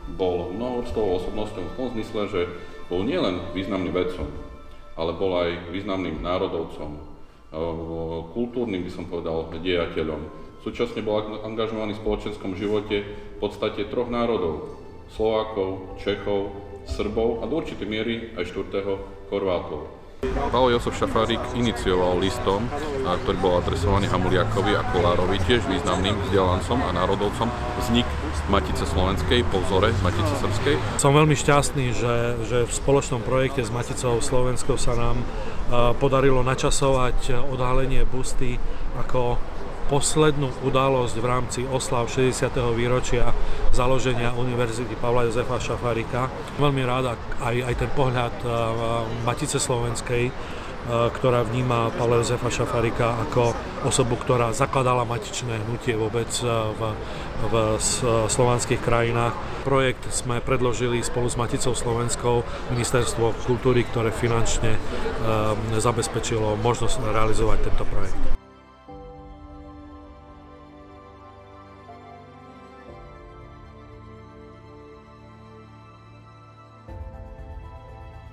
bol mnohorstvou osobnosťou v tom zmysle, že bol nielen významným vedcom, ale bol aj významným národovcom, kultúrnym, by som povedal, dejateľom. Súčasne bol angažovaný v spoločenskom živote v podstate troch národov, Slovákov, Čechov, Srbov a do určitej miery aj štvrtého Chorvátov. Pavol Jozef Šafárik inicioval listom, ktorý bol adresovaný Hamuliakovi a Kolárovi, tiež významným vzdelancom a národovcom, vznik Matice slovenskej po vzore Matice srbskej. Som veľmi šťastný, že v spoločnom projekte s Maticou slovenskou sa nám podarilo načasovať odhalenie busty ako poslednú udalosť v rámci oslav 60. výročia založenia Univerzity Pavla Jozefa Šafárika. Veľmi rád aj ten pohľad Matice slovenskej, ktorá vníma Pavla Jozefa Šafárika ako osobu, ktorá zakladala matičné hnutie vôbec v slovanských krajinách. Projekt sme predložili spolu s Maticou slovenskou Ministerstvo kultúry, ktoré finančne zabezpečilo možnosť realizovať tento projekt.